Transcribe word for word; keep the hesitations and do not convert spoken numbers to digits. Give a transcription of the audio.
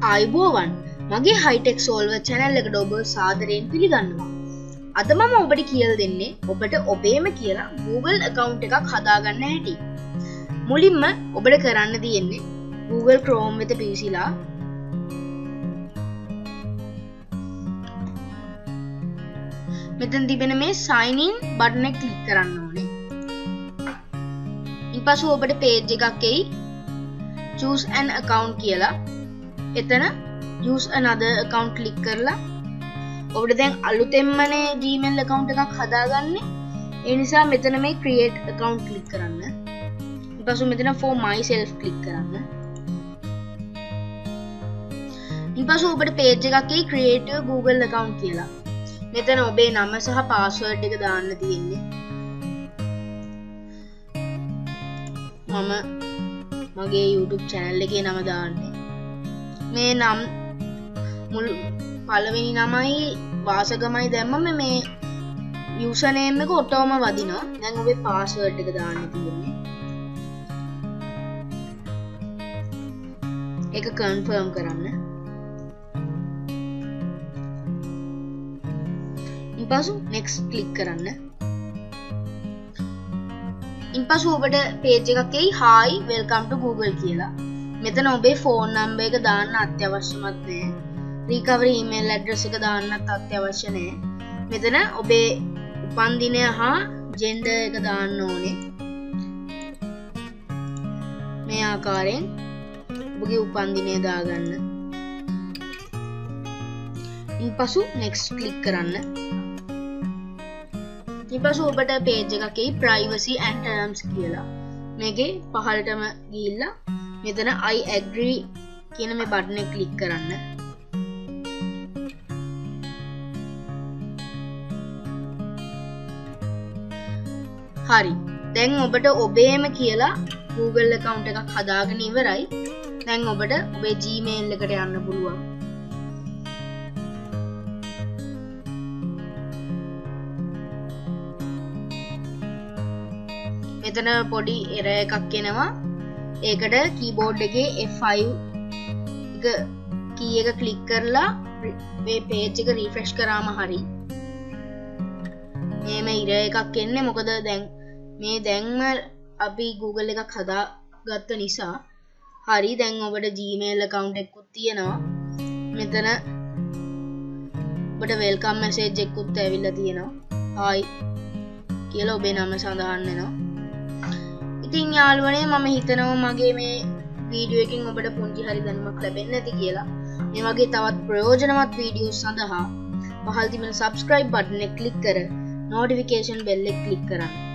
ආයුබෝවන් මගේ hi-tech සෝල්වර් channel එකට ඔබ සාදරයෙන් පිළිගන්නවා. අද මම ඔබට කියලා දෙන්නේ ඔබට ඔබේම කියලා Google account එකක් හදාගන්න හැටි. මුලින්ම ඔබට කරන්න තියෙන්නේ Google Chrome වෙත පිවිසිලා මෙතන තිබෙන මේ sign in button එක ක්ලික් කරන්න ඕනේ. ඊපස්ව ඔබට page එකක් එයි choose an account කියලා. එතන use another account click කරලා ඔබට දැන් අලුතෙන්මනේ Gmail account එකක් හදාගන්නේ. ඒ නිසා මෙතන මේ create account click කරන්න. ඊපස්ව මෙතන for myself click කරන්න. ඊපස්ව ඔබට page එකක් එයි create your Google account කියලා. මෙතන ඔබේ නම සහ password එක දාන්න තියෙන්නේ. මම මගේ YouTube channel එකේ නම දාන්නේ. මේ නම් මුල් පළවෙනි නමයි වාසගමයි දැම්මම මේ යූසර්නේම් එක ඔටෝම වදිනවා. දැන් ඔබේ පාස්වර්ඩ් එක දාන්න තියෙන්නේ. ඒක කන්ෆර්ම් කරන්න. ඊපස්ව next click කරන්න. ඊපස්ව ඔබට page එකක් එයි hi welcome to Google කියලා. මෙතන ඔබේ ෆෝන් නම්බර් එක දාන්න අත්‍යවශ්‍යමත් නැහැ. recovery email address එක දාන්නත් අත්‍යවශ්‍ය නැහැ. මෙතන ඔබේ උපන්දිනය හා gender එක දාන්න ඕනේ. මේ ආකාරයෙන් ඔබගේ උපන්දිනය දාගන්න. ඊපසු next click කරන්න. ඊපසු ඔබට page එකක් එයි privacy and terms කියලා. මේකේ පහළටම ගිහිල්ලා මෙතන I agree කියන මේ බටන් එක ක්ලික් කරන්න. හරි. දැන් ඔබට ඔබේම කියලා Google account එකක් හදාගෙන ඉවරයි. දැන් ඔබට ඔබේ Gmail එකට යන්න පුළුවන්. මෙතන පොඩි error එකක් එනවා. ඒකට keyboard එකේ F five එක key එක click කරලා මේ page එක refresh කරාම හරි. මේම error එකක් එන්නේ මොකද දැන් මේ දැන්ම අපි Google එකක් හදාගත්ත නිසා. හරි දැන් ඔබට Gmail account එකකුත් තියෙනවා. මෙතන ඔබට welcome message එකකුත් ඇවිල්ලා තියෙනවා. hi කියලා ඔබේ නම සඳහන් වෙනවා. ඉතින් යාළුවනේ මම හිතනවා මගේ මේ වීඩියෝ එකෙන් ඔබට පුංචි හරි දැනුමක් ලැබෙන්න ඇති කියලා. මේ වගේ තවත් ප්‍රයෝජනවත් වීඩියෝස් සඳහා පහළ තිබෙන subscribe button එක click කර notification bell එක click කරන්න.